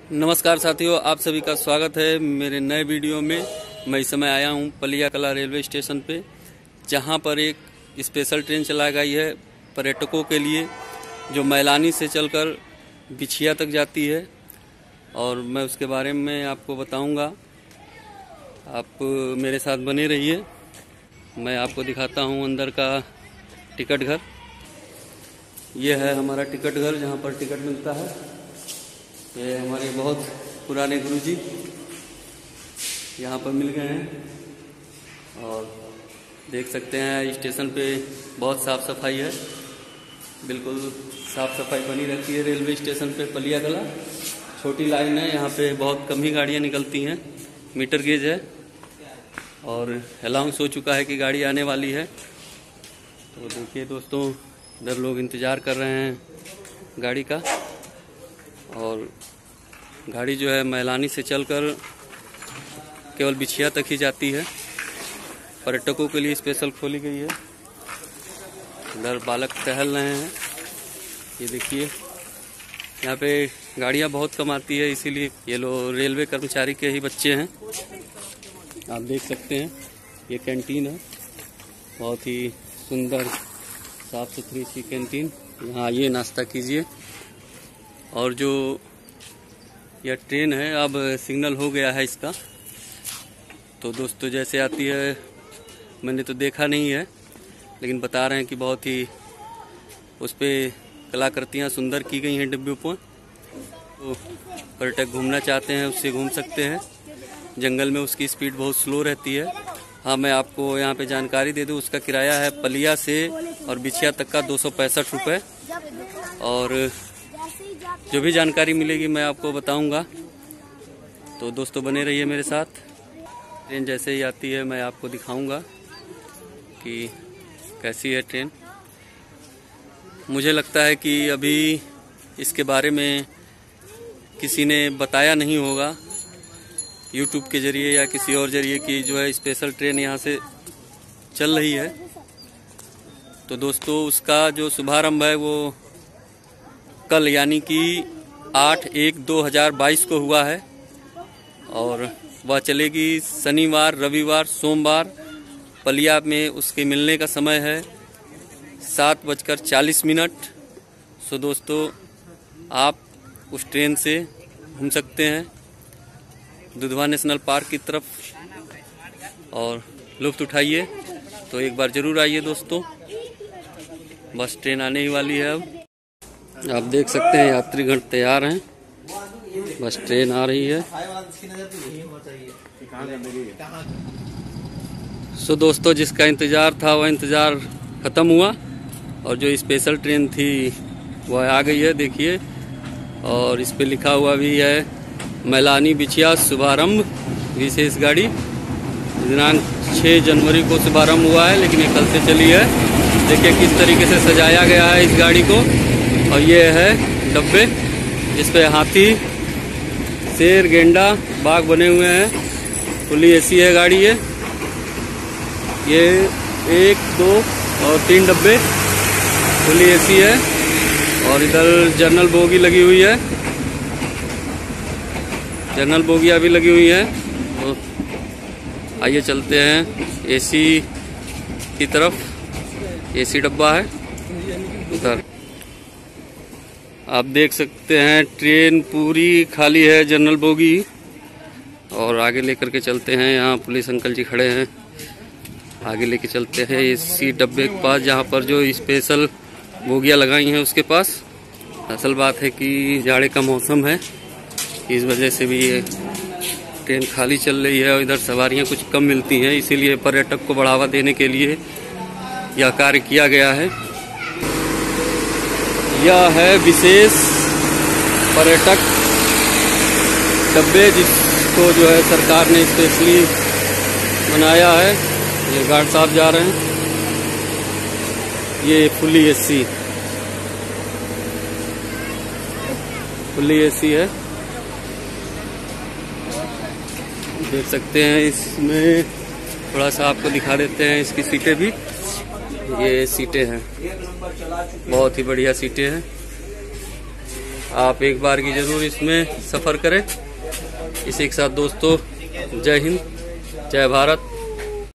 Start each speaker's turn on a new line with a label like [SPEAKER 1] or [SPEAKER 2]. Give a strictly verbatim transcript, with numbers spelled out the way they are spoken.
[SPEAKER 1] नमस्कार साथियों, आप सभी का स्वागत है मेरे नए वीडियो में। मैं इस समय आया हूं पलिया कला रेलवे स्टेशन पे, जहां पर एक स्पेशल ट्रेन चलाई गई है पर्यटकों के लिए, जो मैलानी से चलकर बिछिया तक जाती है। और मैं उसके बारे में आपको बताऊंगा, आप मेरे साथ बने रहिए। मैं आपको दिखाता हूं अंदर का टिकट घर। यह है हमारा टिकट घर, जहां पर टिकट मिलता है। ये हमारे बहुत पुराने गुरुजी यहाँ पर मिल गए हैं। और देख सकते हैं स्टेशन पे बहुत साफ़ सफाई है, बिल्कुल साफ़ सफाई बनी रहती है रेलवे स्टेशन पे पलिया कला। छोटी लाइन है, यहाँ पे बहुत कम ही गाड़ियाँ निकलती हैं, मीटर गेज है और अनाउंस हो चुका है कि गाड़ी आने वाली है। तो देखिए दोस्तों, इधर लोग इंतज़ार कर रहे हैं गाड़ी का। और गाड़ी जो है मैलानी से चलकर केवल बिछिया तक ही जाती है, पर्यटकों के लिए स्पेशल खोली गई है। इधर बालक टहल रहे हैं, ये देखिए। यहाँ पे गाड़ियाँ बहुत कम आती है, इसीलिए ये लोग रेलवे कर्मचारी के ही बच्चे हैं। आप देख सकते हैं ये कैंटीन है, बहुत ही सुंदर साफ सुथरी सी कैंटीन। यहाँ आइए, नाश्ता कीजिए। और जो यह ट्रेन है, अब सिग्नल हो गया है इसका। तो दोस्तों, जैसे आती है मैंने तो देखा नहीं है, लेकिन बता रहे हैं कि बहुत ही उस पर कलाकृतियाँ सुंदर की गई हैं डिब्बों पर। तो पर्यटक घूमना चाहते हैं उससे घूम सकते हैं। जंगल में उसकी स्पीड बहुत स्लो रहती है। हाँ, मैं आपको यहाँ पे जानकारी दे दूँ, उसका किराया है पलिया से और बिछिया तक का दो सौ पैंसठ रुपये। और जो भी जानकारी मिलेगी मैं आपको बताऊंगा। तो दोस्तों, बने रहिए मेरे साथ। ट्रेन जैसे ही आती है मैं आपको दिखाऊंगा कि कैसी है ट्रेन। मुझे लगता है कि अभी इसके बारे में किसी ने बताया नहीं होगा यूट्यूब के जरिए या किसी और जरिए कि जो है स्पेशल ट्रेन यहाँ से चल रही है। तो दोस्तों, उसका जो शुभारंभ है वो कल यानी कि आठ एक दो हज़ार बाईस को हुआ है। और वह चलेगी शनिवार, रविवार, सोमवार। पलिया में उसके मिलने का समय है सात बजकर चालीस मिनट। सो दोस्तों, आप उस ट्रेन से घूम सकते हैं दुधवा नेशनल पार्क की तरफ और लुत्फ़ उठाइए। तो एक बार जरूर आइए दोस्तों, बस ट्रेन आने ही वाली है। अब आप देख सकते हैं यात्रीगण तैयार हैं, बस ट्रेन आ रही है। सो दोस्तों, जिसका इंतज़ार था वह इंतज़ार ख़त्म हुआ और जो स्पेशल ट्रेन थी वह आ गई है, देखिए। और इस पे लिखा हुआ भी है मैलानी बिछिया शुभारंभ विशेष गाड़ी। दिनांक छह जनवरी को शुभारंभ हुआ है, लेकिन ये कल से चली है। देखिए किस तरीके से सजाया गया है इस गाड़ी को। और ये है डब्बे, जिस पे हाथी, शेर, गेंडा, बाघ बने हुए हैं। फुली एसी है गाड़ी ये। ये एक, दो और तीन डब्बे फुली एसी है। और इधर जनरल बोगी लगी हुई है, जनरल बोगियाँ भी लगी हुई है। तो आइए चलते हैं एसी की तरफ। एसी डब्बा है उधर। आप देख सकते हैं ट्रेन पूरी खाली है, जनरल बोगी। और आगे लेकर के चलते हैं, यहाँ पुलिस अंकल जी खड़े हैं, आगे लेके चलते हैं एसी डब्बे के पास, जहाँ पर जो स्पेशल बोगियाँ लगाई हैं उसके पास। असल बात है कि जाड़े का मौसम है, इस वजह से भी ये ट्रेन खाली चल रही है और इधर सवारियाँ कुछ कम मिलती हैं, इसीलिए पर्यटक को बढ़ावा देने के लिए यह कार्य किया गया है। यह है विशेष पर्यटक डब्बे, जिसको जो है सरकार ने स्पेशली बनाया है। ये गार्ड साहब जा रहे हैं। ये फुली एसी फुली एसी है, देख सकते हैं। इसमें थोड़ा सा आपको दिखा देते हैं इसकी सीटें भी। ये सीटें हैं, बहुत ही बढ़िया सीटें हैं। आप एक बार की जरूर इसमें सफ़र करें। इसी के साथ दोस्तों, जय हिंद, जय भारत।